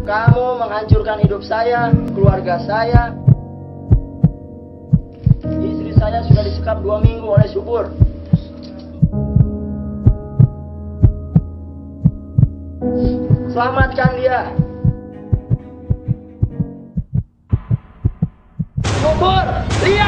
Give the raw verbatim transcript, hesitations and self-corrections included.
Kamu menghancurkan hidup saya, keluarga saya. Istri saya sudah disekap dua minggu oleh subur. Selamatkan dia. Subur, lihat.